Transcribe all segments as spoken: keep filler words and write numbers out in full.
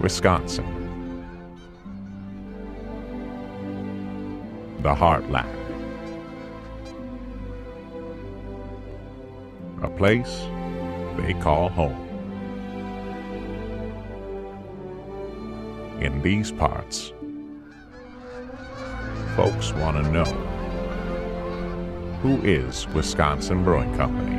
Wisconsin, the heartland, a place they call home. In these parts, folks want to know, who is Wisconsin Brewing Company?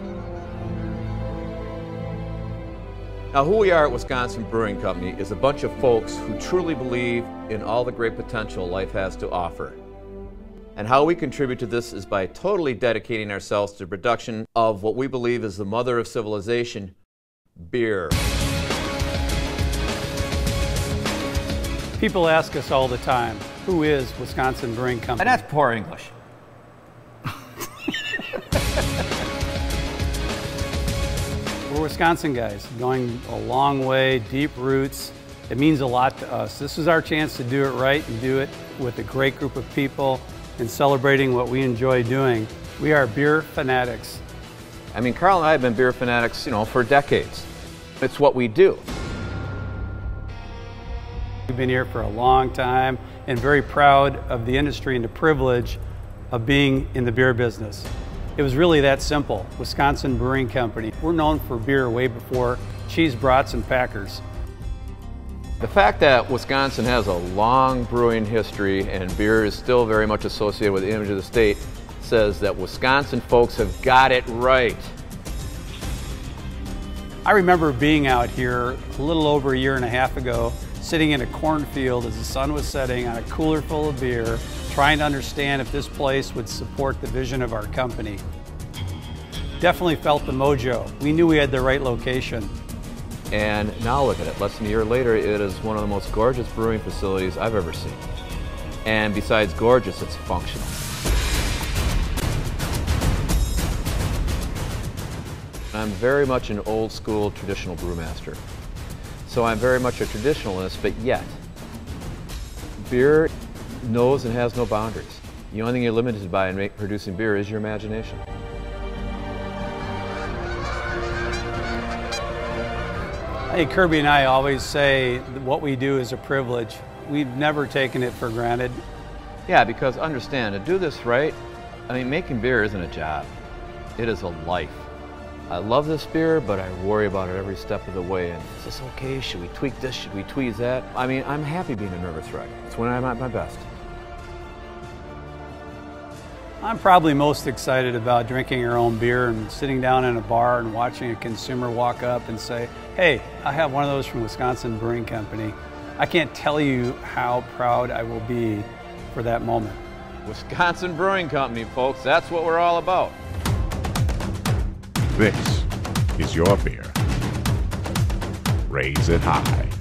Now, who we are at Wisconsin Brewing Company is a bunch of folks who truly believe in all the great potential life has to offer. And how we contribute to this is by totally dedicating ourselves to the production of what we believe is the mother of civilization, beer. People ask us all the time, who is Wisconsin Brewing Company? And that's poor English. We're Wisconsin guys, going a long way, deep roots. It means a lot to us. This is our chance to do it right and do it with a great group of people and celebrating what we enjoy doing. We are beer fanatics. I mean, Carl and I have been beer fanatics, you know, for decades. It's what we do. We've been here for a long time and very proud of the industry and the privilege of being in the beer business. It was really that simple. Wisconsin Brewing Company. We're known for beer way before cheese, brats, and packers. The fact that Wisconsin has a long brewing history and beer is still very much associated with the image of the state says that Wisconsin folks have got it right. I remember being out here a little over a year and a half ago, sitting in a cornfield as the sun was setting on a cooler full of beer, trying to understand if this place would support the vision of our company. Definitely felt the mojo. We knew we had the right location. And now look at it, less than a year later, it is one of the most gorgeous brewing facilities I've ever seen. And besides gorgeous, it's functional. I'm very much an old school traditional brewmaster. So I'm very much a traditionalist, but yet, beer knows and has no boundaries. The only thing you're limited by in make, producing beer is your imagination. Hey, Kirby and I always say that what we do is a privilege. We've never taken it for granted. Yeah, because understand, to do this right, I mean, making beer isn't a job. It is a life. I love this beer, but I worry about it every step of the way. And is this okay? Should we tweak this? Should we tweeze that? I mean, I'm happy being a nervous wreck. It's when I'm at my best. I'm probably most excited about drinking our own beer and sitting down in a bar and watching a consumer walk up and say, hey, I have one of those from Wisconsin Brewing Company. I can't tell you how proud I will be for that moment. Wisconsin Brewing Company, folks, that's what we're all about. This is your beer. Raise it high.